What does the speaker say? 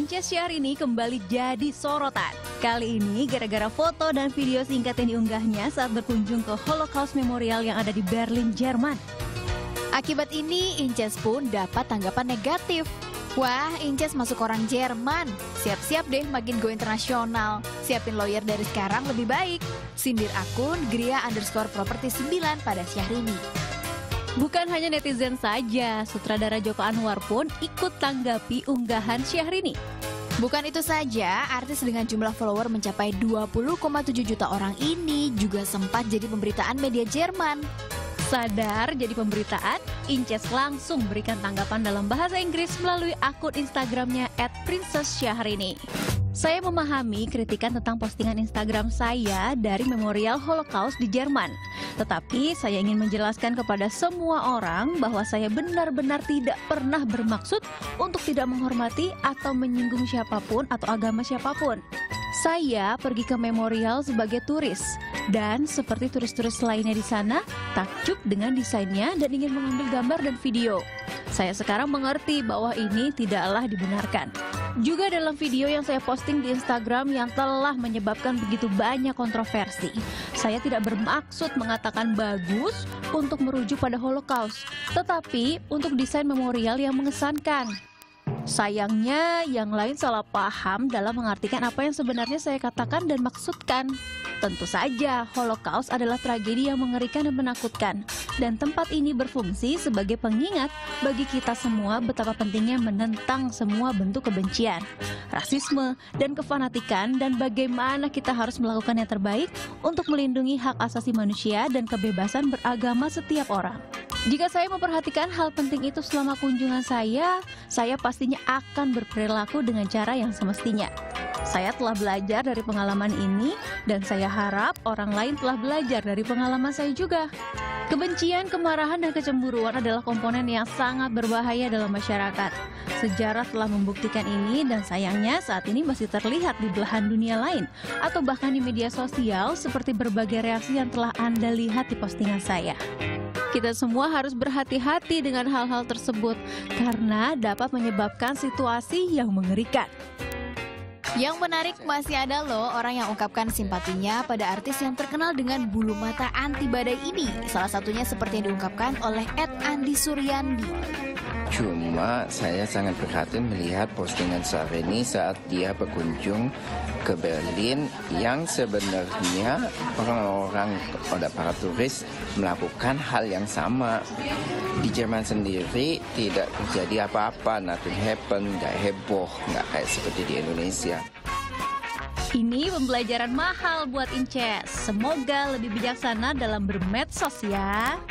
Inces Syahrini kembali jadi sorotan. Kali ini gara-gara foto dan video singkat yang diunggahnya saat berkunjung ke Holocaust Memorial yang ada di Berlin, Jerman. Akibat ini, Inces pun dapat tanggapan negatif. Wah, Inces masuk orang Jerman. Siap-siap deh makin go internasional. Siapin lawyer dari sekarang lebih baik. Sindir akun Gria_property9 pada Syahrini. Bukan hanya netizen saja, sutradara Joko Anwar pun ikut tanggapi unggahan Syahrini. Bukan itu saja, artis dengan jumlah follower mencapai 20,7 juta orang ini juga sempat jadi pemberitaan media Jerman. Sadar jadi pemberitaan, Inces langsung berikan tanggapan dalam bahasa Inggris melalui akun Instagramnya @princesssyahrini. Saya memahami kritikan tentang postingan Instagram saya dari Memorial Holocaust di Jerman. Tetapi saya ingin menjelaskan kepada semua orang bahwa saya benar-benar tidak pernah bermaksud untuk tidak menghormati atau menyinggung siapapun atau agama siapapun. Saya pergi ke Memorial sebagai turis dan seperti turis-turis lainnya di sana, takjub dengan desainnya dan ingin mengambil gambar dan video. Saya sekarang mengerti bahwa ini tidaklah dibenarkan. Juga dalam video yang saya posting di Instagram yang telah menyebabkan begitu banyak kontroversi, saya tidak bermaksud mengatakan bagus untuk merujuk pada Holocaust, tetapi untuk desain memorial yang mengesankan. Sayangnya, yang lain salah paham dalam mengartikan apa yang sebenarnya saya katakan dan maksudkan. Tentu saja, Holocaust adalah tragedi yang mengerikan dan menakutkan. Dan tempat ini berfungsi sebagai pengingat bagi kita semua betapa pentingnya menentang semua bentuk kebencian, rasisme, dan kefanatikan, dan bagaimana kita harus melakukan yang terbaik untuk melindungi hak asasi manusia dan kebebasan beragama setiap orang. Jika saya memperhatikan hal penting itu selama kunjungan saya pastinya akan berperilaku dengan cara yang semestinya. Saya telah belajar dari pengalaman ini dan saya harap orang lain telah belajar dari pengalaman saya juga. Kebencian, kemarahan, dan kecemburuan adalah komponen yang sangat berbahaya dalam masyarakat. Sejarah telah membuktikan ini dan sayangnya saat ini masih terlihat di belahan dunia lain atau bahkan di media sosial seperti berbagai reaksi yang telah Anda lihat di postingan saya. Kita semua harus berhati-hati dengan hal-hal tersebut karena dapat menyebabkan situasi yang mengerikan. Yang menarik masih ada loh orang yang ungkapkan simpatinya pada artis yang terkenal dengan bulu mata anti badai ini. Salah satunya seperti yang diungkapkan oleh @Andi_Suryandi. Cuma saya sangat prihatin melihat postingan Syahrini saat dia berkunjung ke Berlin yang sebenarnya orang-orang atau para turis melakukan hal yang sama. Di Jerman sendiri tidak terjadi apa-apa, nothing happen, nggak heboh, nggak kayak seperti di Indonesia. Ini pembelajaran mahal buat Inces. Semoga lebih bijaksana dalam bermedsos ya.